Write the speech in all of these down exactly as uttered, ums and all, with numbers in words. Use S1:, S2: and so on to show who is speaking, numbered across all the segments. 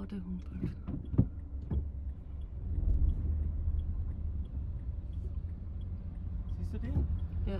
S1: poate humpert.
S2: Siehst du den?
S1: Ja.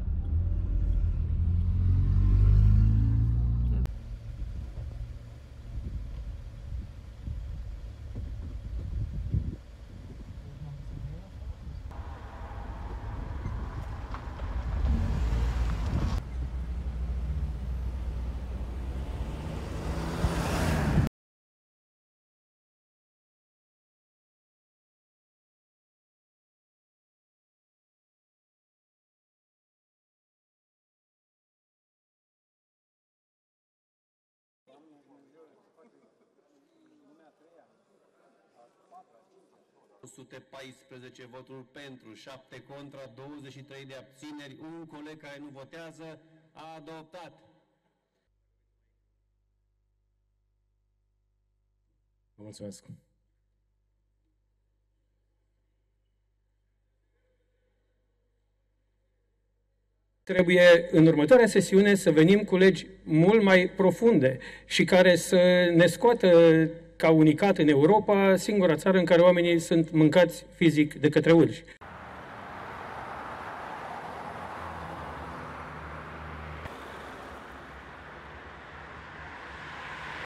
S3: o sută paisprezece voturi pentru, șapte contra, douăzeci și trei de abțineri, un coleg care nu votează, a adoptat.
S4: Vă mulțumesc. Trebuie în următoarea sesiune să venim cu legi mult mai profunde și care să ne scoată ca unicat în Europa, singura țară în care oamenii sunt mâncați fizic de către urși.